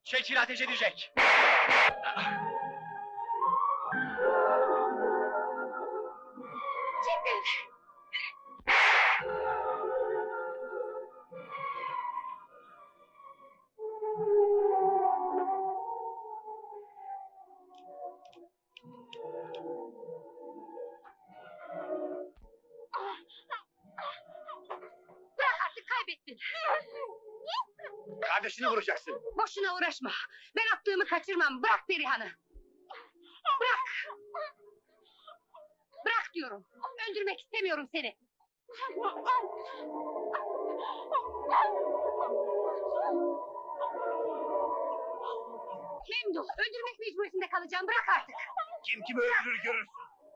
Çekil, ateş edecek. Çetin! Bırak artık, kaybettin. Kardeşini vuracaksın. Boşuna uğraşma. Ben attığımı kaçırmam. Bırak Perihan'ı. Bırak. Bırak diyorum. Öldürmek istemiyorum seni. Memduh, öldürmek mecburiyetinde kalacağım. Bırak artık. Kim kimi öldürür görürsün.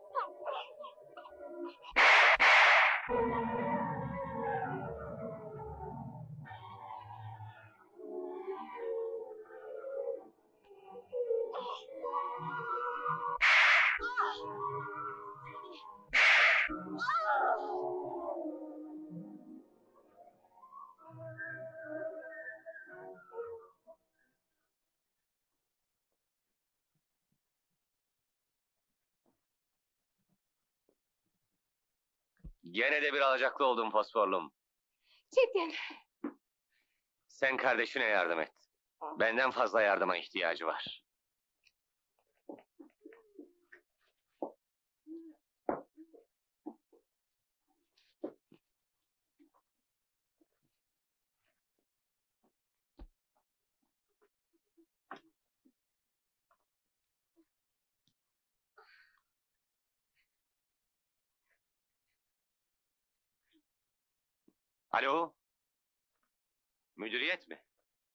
Gene de bir alacaklı oldum fosforlum. Çetin. Sen kardeşine yardım et. Benden fazla yardıma ihtiyacı var. Alo? Müdüriyet mi?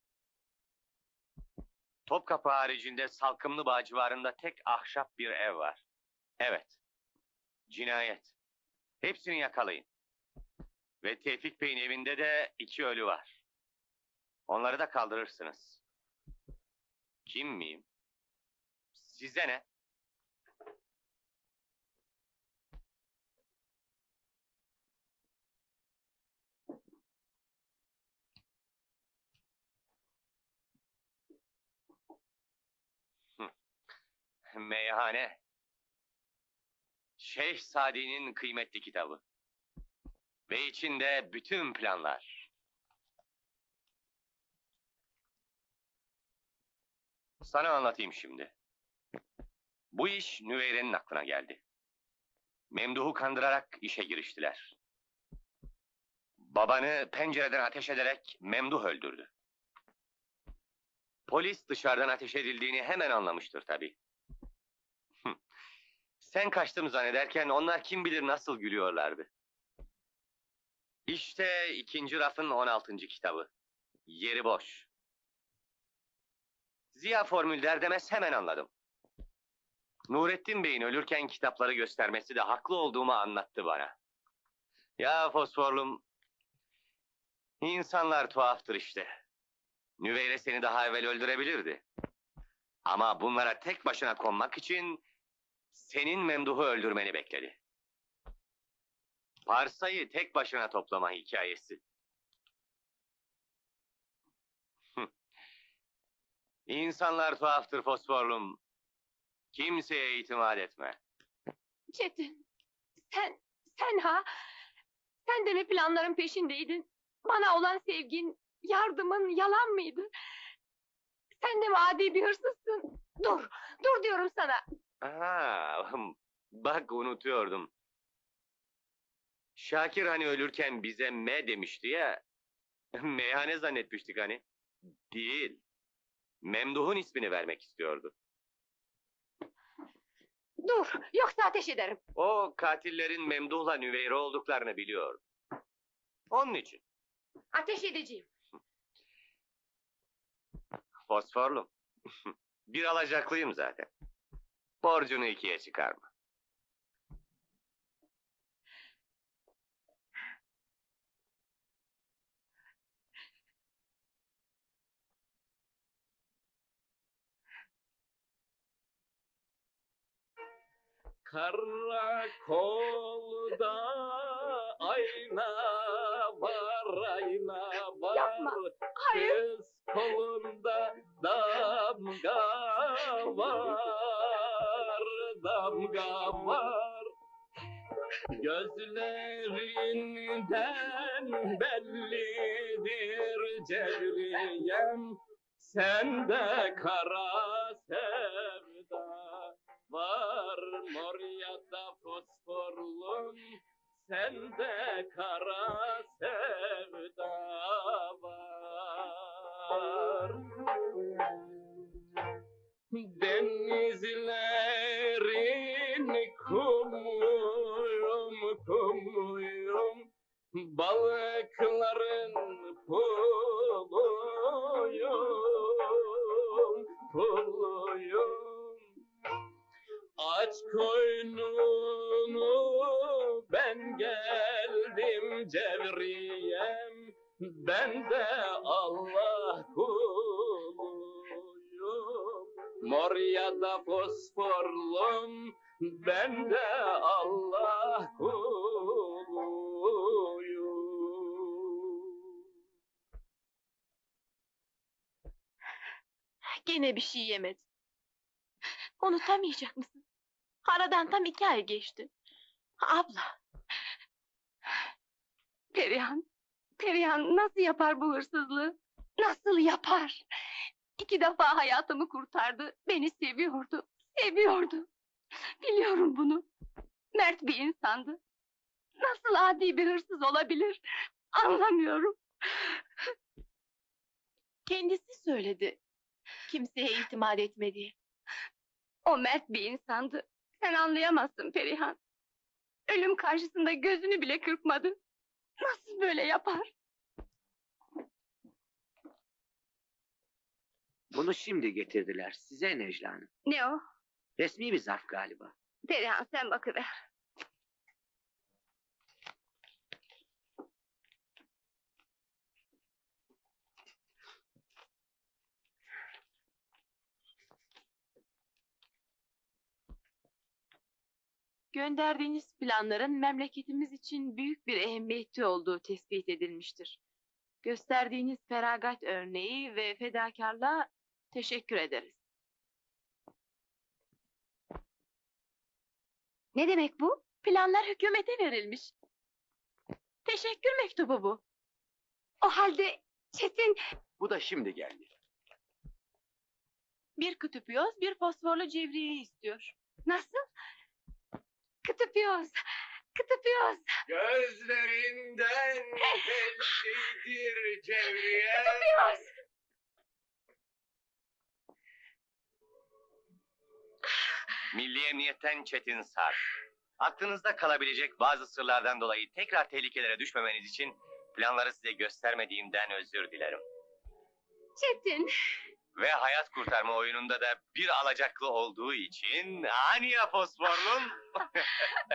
Topkapı haricinde Salkımlıbağ civarında tek ahşap bir ev var. Evet. Cinayet. Hepsini yakalayın. Ve Tevfik Bey'in evinde de 2 ölü var. Onları da kaldırırsınız. Kim miyim? Size ne? Meyhane. Şeyh Sadi'nin kıymetli kitabı. Ve içinde bütün planlar. Sana anlatayım şimdi. Bu iş Nüveyre'nin aklına geldi. Memduh'u kandırarak işe giriştiler. Babanı pencereden ateş ederek Memduh öldürdü. Polis dışarıdan ateş edildiğini hemen anlamıştır tabii. Sen kaçtım zannederken onlar kim bilir nasıl gülüyorlardı. İşte 2. rafın 16. kitabı. Yeri boş. Ziya formül der demez hemen anladım. Nurettin Bey'in ölürken kitapları göstermesi de haklı olduğumu anlattı bana. Ya fosforlum, insanlar tuhaftır işte. Nüveyre seni daha evvel öldürebilirdi. Ama bunlara tek başına konmak için senin Memduh'u öldürmeni bekledi. Parsayı tek başına toplama hikayesi. İnsanlar tuhaftır fosforlum. Kimseye itimat etme. Çetin. Sen ha? Sen de mi planların peşindeydin? Bana olan sevgin, yardımın yalan mıydı? Sen de mi adi bir hırsızsın? Dur diyorum sana. Aha, bak unutuyordum. Şakir hani ölürken bize M demişti ya. Meyhane zannetmiştik hani. Değil. Memduh'un ismini vermek istiyordu. Dur, yoksa ateş ederim. O katillerin Memduh'la Nüveyre olduklarını biliyor. Onun için. Ateş edeceğim. Fosforlu. Bir alacaklıyım zaten. Borcunu 2'ye çıkarma. Karakolda ayna var, ayna var. Yapma, hayır. Kız kolunda damga var, damga var. Gözlerinden bellidir cevriyem, sende kara sevda var, mor ya da fosforlum, sende kara sevda var. Denizlerin kumuyum, kumuyum, balıkların puluyum, puluyum. Aç koynunu, ben geldim cevriyem, ben de Allah kuluyum. Mor ya da fosforlum, ben de Allah kuluyum. Gene bir şey yemedin. Unutamayacak mısın? Aradan tam 2 ay geçti. Abla. Perihan nasıl yapar bu hırsızlığı? Nasıl yapar? 2 defa hayatımı kurtardı. Beni seviyordu. Seviyordu. Biliyorum bunu. Mert bir insandı. Nasıl adi bir hırsız olabilir? Anlamıyorum. Kendisi söyledi. Kimseye itimat etme diye. O mert bir insandı. Sen anlayamazsın Perihan. Ölüm karşısında gözünü bile kırpmadı. Nasıl böyle yapar? Bunu şimdi getirdiler size Necla Hanım. Ne o? Resmi bir zarf galiba. Perihan sen bakıver. Gönderdiğiniz planların memleketimiz için büyük bir ehemmiyeti olduğu tespit edilmiştir. Gösterdiğiniz feragat örneği ve fedakarlığa teşekkür ederiz. Ne demek bu? Planlar hükümete verilmiş. Teşekkür mektubu bu. O halde Çetin... Bu da şimdi geldi. Bir kütüpyoz, bir fosforlu cevriye istiyor. Nasıl? Kütüpyoz, kütüpyoz. Gözlerinden bellidir cevriye. Kütüpyoz. Milli Emniyet'ten Çetin Sar. Aklınızda kalabilecek bazı sırlardan dolayı tekrar tehlikelere düşmemeniz için planları size göstermediğimden özür dilerim. Çetin. Ve hayat kurtarma oyununda da bir alacaklı olduğu için... Hani ya fosforlum?